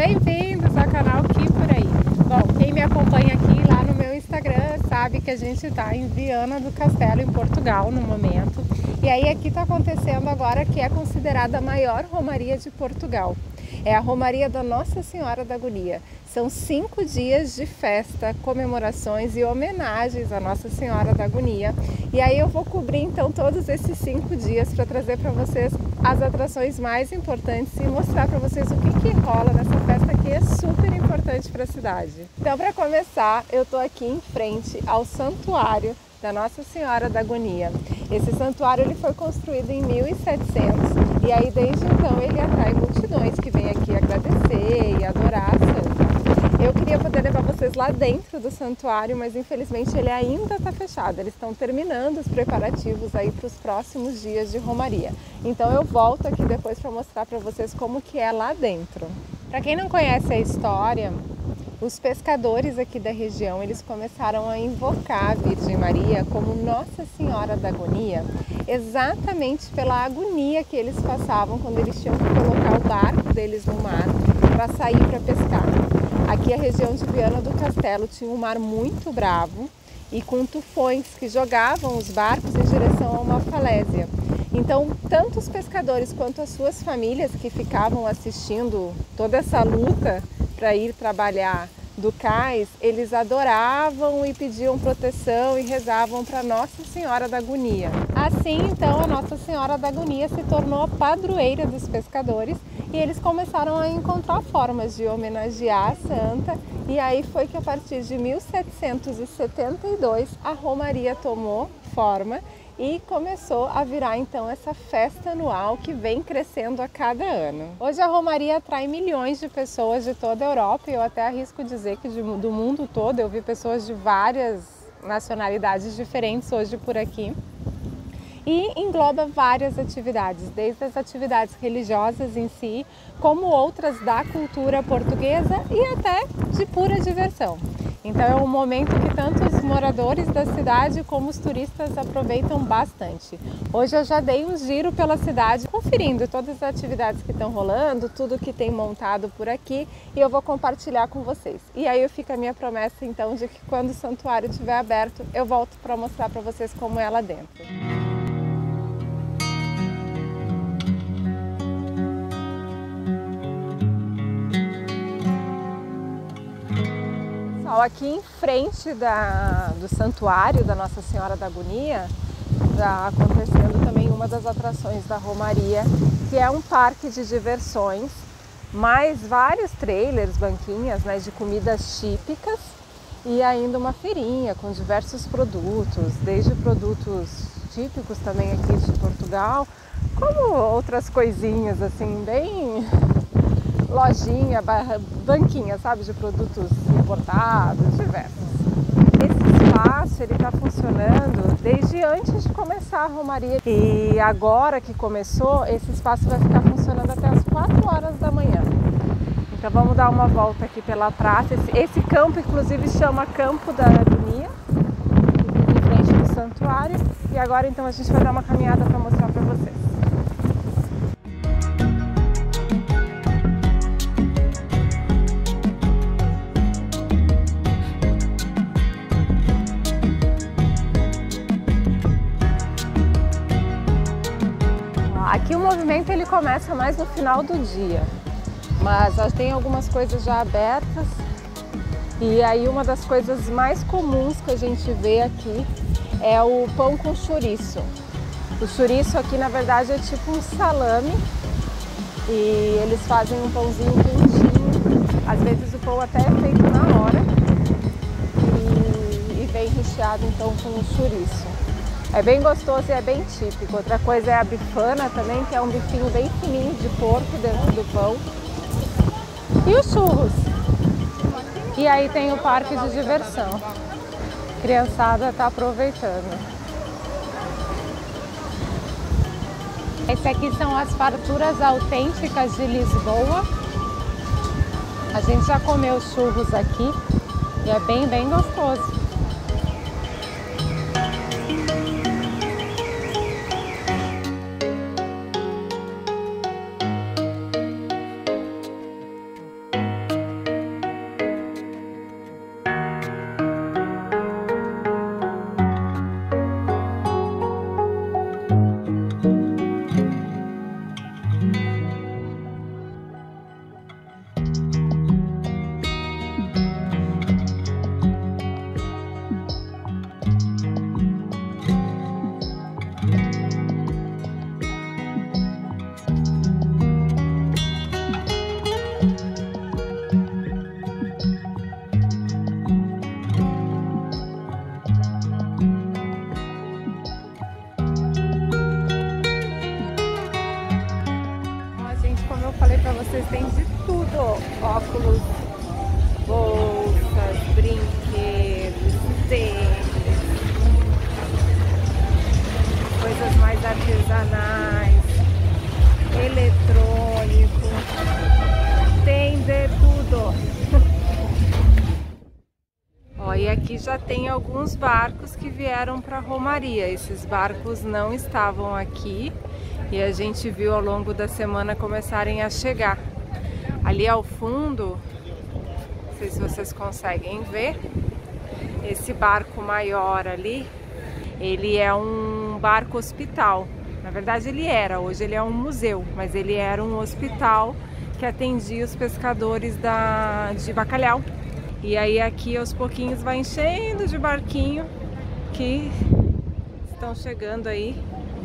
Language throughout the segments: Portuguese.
Bem-vindos ao canal Que Por Aí. Bom, quem me acompanha aqui lá no meu Instagram sabe que a gente está em Viana do Castelo, em Portugal, no momento. E aí aqui está acontecendo agora que é considerada a maior romaria de Portugal. É a Romaria da Nossa Senhora da Agonia. São 5 dias de festa, comemorações e homenagens à Nossa Senhora da Agonia. E aí eu vou cobrir então todos esses 5 dias para trazer para vocês as atrações mais importantes e mostrar para vocês o que rola nessa festa que é super importante para a cidade. Então, para começar, eu estou aqui em frente ao Santuário da Nossa Senhora da Agonia. Esse santuário ele foi construído em 1700 e aí desde então ele atrai multidões que vêm aqui agradecer e adorar a santa. Eu queria poder levar vocês lá dentro do santuário, mas infelizmente ele ainda está fechado. Eles estão terminando os preparativos aí para os próximos dias de romaria. Então eu volto aqui depois para mostrar para vocês como que é lá dentro. Para quem não conhece a história, os pescadores aqui da região, eles começaram a invocar a Virgem Maria como Nossa Senhora da Agonia, exatamente pela agonia que eles passavam quando eles tinham que colocar o barco deles no mar para sair para pescar. Aqui a região de Viana do Castelo tinha um mar muito bravo e com tufões que jogavam os barcos em direção a uma falésia. Então, tanto os pescadores quanto as suas famílias que ficavam assistindo toda essa luta para ir trabalhar do cais, eles adoravam e pediam proteção e rezavam para Nossa Senhora da Agonia. Assim, então, a Nossa Senhora da Agonia se tornou a padroeira dos pescadores e eles começaram a encontrar formas de homenagear a santa, e aí foi que a partir de 1772 a romaria tomou forma e começou a virar então essa festa anual que vem crescendo a cada ano. Hoje a romaria atrai milhões de pessoas de toda a Europa e eu até arrisco dizer que do mundo todo. Eu vi pessoas de várias nacionalidades diferentes hoje por aqui. E engloba várias atividades, desde as atividades religiosas em si, como outras da cultura portuguesa e até de pura diversão. Então é um momento que tanto os moradores da cidade como os turistas aproveitam bastante. Hoje eu já dei um giro pela cidade, conferindo todas as atividades que estão rolando, tudo que tem montado por aqui, e eu vou compartilhar com vocês. E aí fica a minha promessa então de que quando o santuário estiver aberto, eu volto para mostrar para vocês como é lá dentro. Aqui em frente do santuário da Nossa Senhora da Agonia está acontecendo também uma das atrações da romaria, que é um parque de diversões, mais vários trailers, banquinhas, né, de comidas típicas e ainda uma feirinha com diversos produtos, desde produtos típicos também aqui de Portugal, como outras coisinhas assim, bem lojinha, banquinha, sabe, de produtos importados, diversos. Esse espaço ele está funcionando desde antes de começar a romaria e agora que começou, esse espaço vai ficar funcionando até as 4 horas da manhã. Então vamos dar uma volta aqui pela praça. Esse campo inclusive chama Campo da Agonia, em frente do santuário, e agora então a gente vai dar uma caminhada para mostrar para vocês. Aqui o movimento ele começa mais no final do dia, mas tem algumas coisas já abertas e aí uma das coisas mais comuns que a gente vê aqui é o pão com chouriço. O chouriço aqui na verdade é tipo um salame e eles fazem um pãozinho quentinho, às vezes o pão até é feito na hora e vem recheado então com o chouriço. É bem gostoso e é bem típico. Outra coisa é a bifana também, que é um bifinho bem fininho de porco dentro do pão. E os churros. E aí tem o parque de diversão. A criançada está aproveitando. Esse aqui são as farturas autênticas de Lisboa. A gente já comeu churros aqui e é bem gostoso. aqui já tem alguns barcos que vieram para Romaria. Esses barcos não estavam aqui e a gente viu ao longo da semana começarem a chegar. Ali ao fundo, não sei se vocês conseguem ver, esse barco maior ali, ele é um barco hospital. Na verdade ele era, hoje ele é um museu, mas ele era um hospital que atendia os pescadores de bacalhau. E aí aqui aos pouquinhos vai enchendo de barquinho que estão chegando aí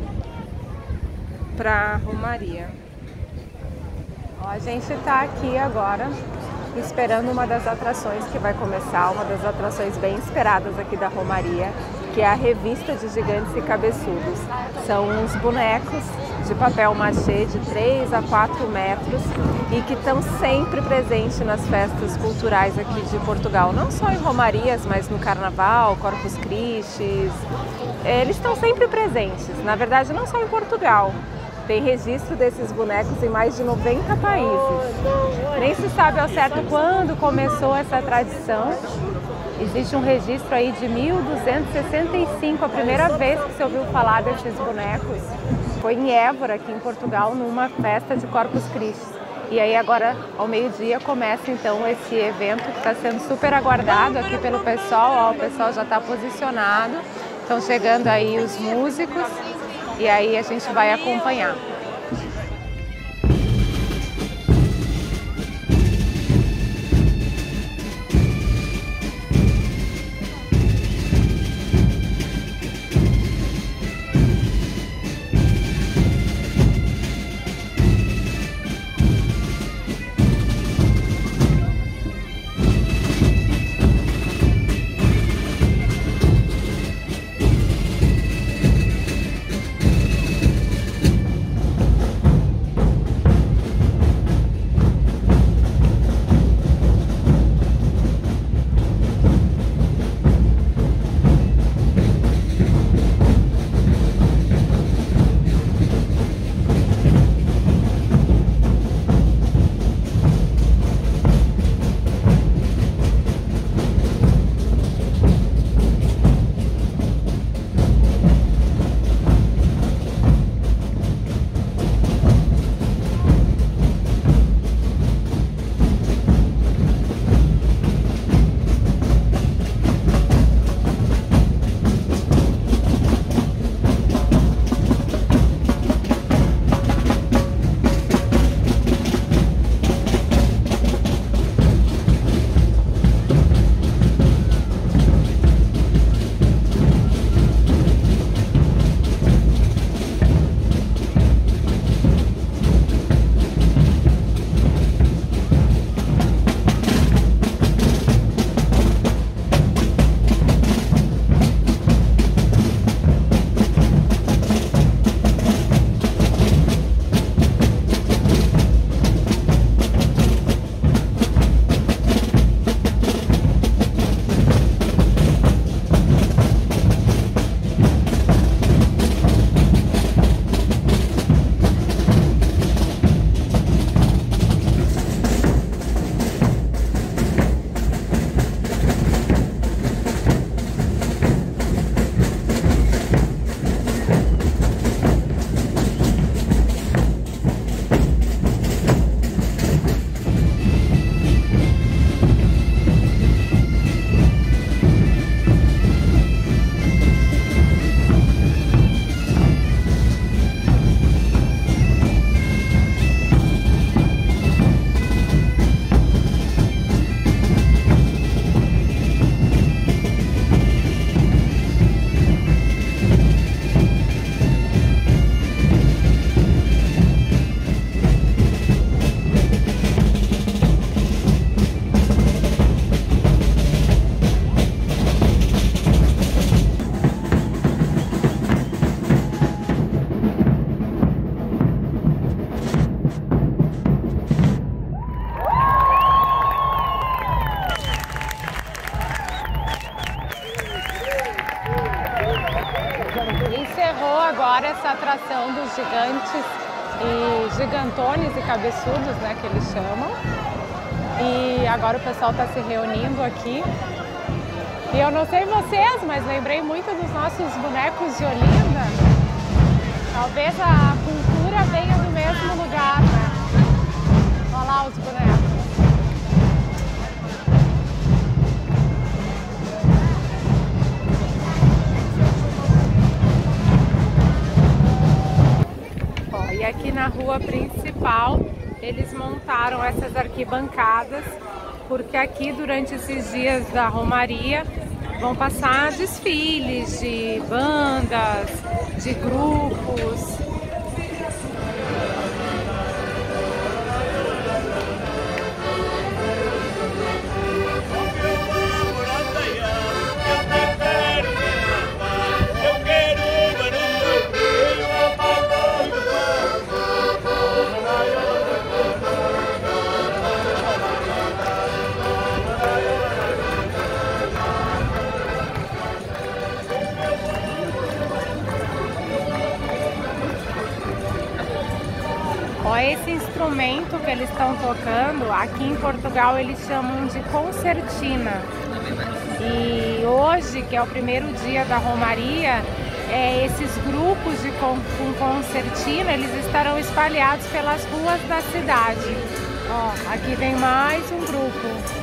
para Romaria. Ó, a gente tá aqui agora esperando uma das atrações que vai começar, uma das atrações bem esperadas aqui da Romaria, que é a Revista de Gigantes e Cabeçudos. São uns bonecos de papel machê de 3 a 4 metros e que estão sempre presentes nas festas culturais aqui de Portugal. Não só em Romarias, mas no Carnaval, Corpus Christi. Eles estão sempre presentes. Na verdade, não só em Portugal. Tem registro desses bonecos em mais de 90 países. Nem se sabe ao certo quando começou essa tradição. Existe um registro aí de 1265, a primeira vez que se ouviu falar desses bonecos foi em Évora, aqui em Portugal, numa festa de Corpus Christi. E aí agora, ao meio-dia, começa então esse evento que está sendo super aguardado aqui pelo pessoal. Ó, o pessoal já está posicionado, estão chegando aí os músicos e aí a gente vai acompanhar. Encerrou agora essa atração dos gigantes e gigantones e cabeçudos, né, que eles chamam. E agora o pessoal está se reunindo aqui E eu não sei vocês, mas lembrei muito dos nossos bonecos de Olinda. Talvez a cultura venha do mesmo lugar, né? Olha lá os bonecos. Ó, e aqui na rua principal eles montaram essas arquibancadas, porque aqui durante esses dias da Romaria vão passar desfiles de bandas, de grupos. Ó, esse instrumento que eles estão tocando, aqui em Portugal eles chamam de concertina. E hoje, que é o primeiro dia da Romaria, esses grupos com concertina, eles estarão espalhados pelas ruas da cidade. Ó, aqui vem mais um grupo.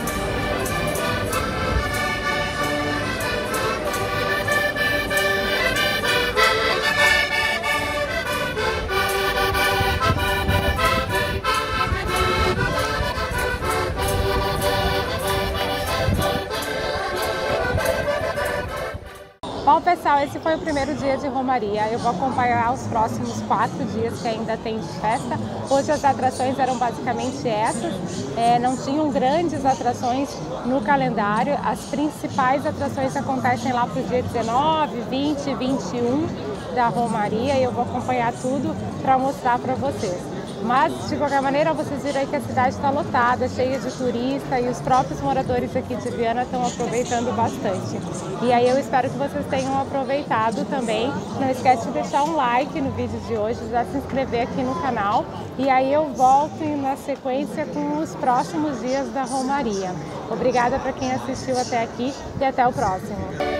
Bom, pessoal, esse foi o primeiro dia de Romaria. Eu vou acompanhar os próximos 4 dias que ainda tem de festa. Hoje as atrações eram basicamente essas. Não tinham grandes atrações no calendário. As principais atrações acontecem lá para o dia 19, 20 e 21 da Romaria. E eu vou acompanhar tudo para mostrar para vocês. Mas, de qualquer maneira, vocês viram aí que a cidade está lotada, cheia de turista, e os próprios moradores aqui de Viana estão aproveitando bastante. E aí eu espero que vocês tenham aproveitado também. Não esquece de deixar um like no vídeo de hoje, já se inscrever aqui no canal. E aí eu volto na sequência com os próximos dias da Romaria. Obrigada para quem assistiu até aqui e até o próximo.